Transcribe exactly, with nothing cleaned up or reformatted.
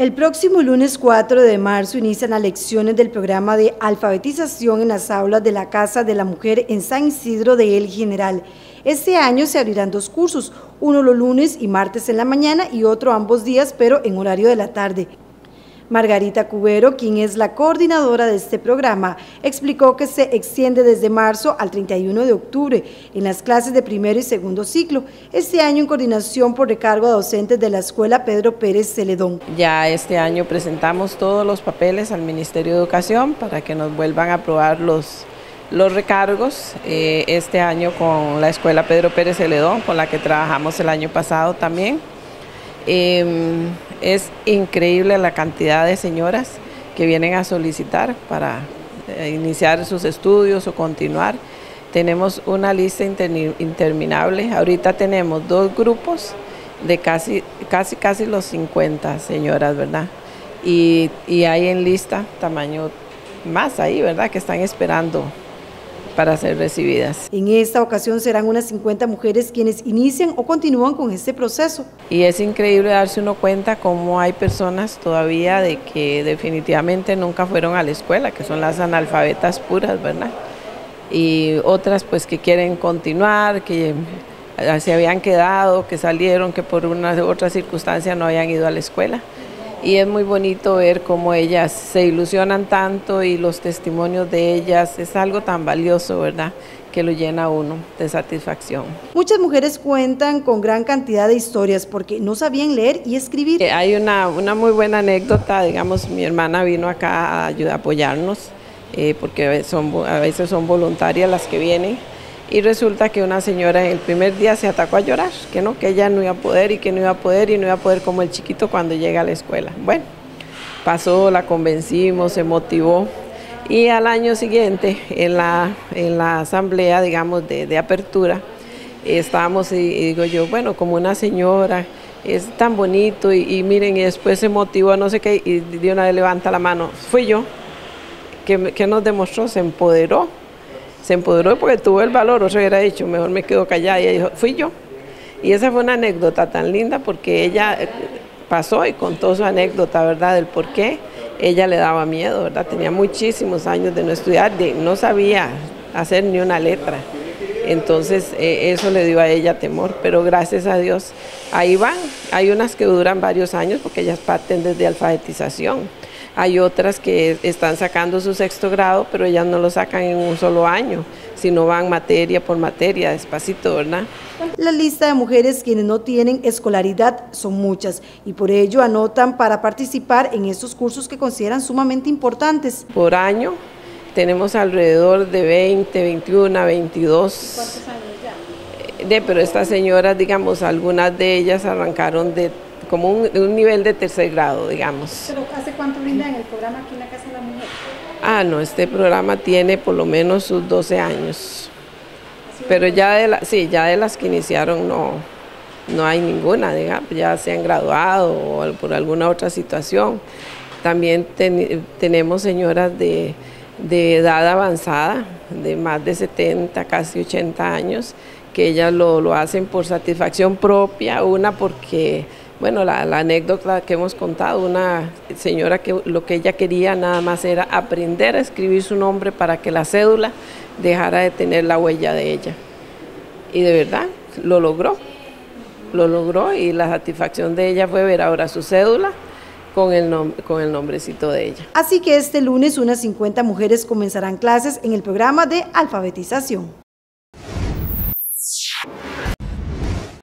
El próximo lunes cuatro de marzo inician las lecciones del programa de alfabetización en las aulas de la Casa de la Mujer en San Isidro de El General. Este año se abrirán dos cursos, uno los lunes y martes en la mañana y otro ambos días, pero en horario de la tarde. Margarita Cubero, quien es la coordinadora de este programa, explicó que se extiende desde marzo al treinta y uno de octubre en las clases de primero y segundo ciclo, este año en coordinación por recargo a docentes de la Escuela Pedro Pérez Celedón. Ya este año presentamos todos los papeles al Ministerio de Educación para que nos vuelvan a aprobar los, los recargos, eh, este año con la Escuela Pedro Pérez Celedón, con la que trabajamos el año pasado también. Eh, es increíble la cantidad de señoras que vienen a solicitar para eh, iniciar sus estudios o continuar. Tenemos una lista interminable. Ahorita tenemos dos grupos de casi, casi, casi los cincuenta señoras, ¿verdad? Y, y hay en lista tamaño más ahí, ¿verdad? Que están esperando para ser recibidas. En esta ocasión serán unas cincuenta mujeres quienes inician o continúan con este proceso. Y es increíble darse uno cuenta cómo hay personas todavía de que definitivamente nunca fueron a la escuela, que son las analfabetas puras, ¿verdad? Y otras pues que quieren continuar, que se habían quedado, que salieron, que por una u otra circunstancia no habían ido a la escuela. Y es muy bonito ver cómo ellas se ilusionan tanto y los testimonios de ellas es algo tan valioso, ¿verdad?, que lo llena a uno de satisfacción. Muchas mujeres cuentan con gran cantidad de historias porque no sabían leer y escribir. Hay una, una muy buena anécdota, digamos, mi hermana vino acá a ayudar, a apoyarnos, eh, porque son, a veces son voluntarias las que vienen. Y resulta que una señora el primer día se atacó a llorar, que no, que ella no iba a poder y que no iba a poder y no iba a poder como el chiquito cuando llega a la escuela. Bueno, pasó, la convencimos, se motivó y al año siguiente en la, en la asamblea, digamos, de, de apertura, estábamos y, y digo yo, bueno, como una señora, es tan bonito y, y miren, y después se motivó, no sé qué, y de una vez levanta la mano, fui yo, que, que nos demostró, se empoderó. Se empoderó porque tuvo el valor, o se hubiera dicho, mejor me quedo callada, y ella dijo, fui yo. Y esa fue una anécdota tan linda porque ella pasó y contó su anécdota, ¿verdad?, del por qué ella le daba miedo, ¿verdad? Tenía muchísimos años de no estudiar, de, no sabía hacer ni una letra. Entonces eh, eso le dio a ella temor, pero gracias a Dios ahí van. Hay unas que duran varios años porque ellas parten desde alfabetización. Hay otras que están sacando su sexto grado, pero ellas no lo sacan en un solo año, sino van materia por materia, despacito, ¿verdad? La lista de mujeres quienes no tienen escolaridad son muchas y por ello anotan para participar en estos cursos que consideran sumamente importantes. Por año tenemos alrededor de veinte, veintiuno, veintidós. ¿Cuántos años ya? De, pero estas señoras, digamos, algunas de ellas arrancaron de como un, un nivel de tercer grado, digamos. ¿Pero hace cuánto brindan el programa aquí en la Casa de la Mujer? Ah, no, este programa tiene por lo menos sus doce años. Pero ya de, la, sí, ya de las que iniciaron no, no hay ninguna, digamos, ya se han graduado o por alguna otra situación. También ten, tenemos señoras de, de edad avanzada, de más de setenta, casi ochenta años, que ellas lo, lo hacen por satisfacción propia, una porque... Bueno, la, la anécdota que hemos contado, una señora que lo que ella quería nada más era aprender a escribir su nombre para que la cédula dejara de tener la huella de ella. Y de verdad, lo logró, lo logró y la satisfacción de ella fue ver ahora su cédula con el, nom con el nombrecito de ella. Así que este lunes unas cincuenta mujeres comenzarán clases en el programa de alfabetización.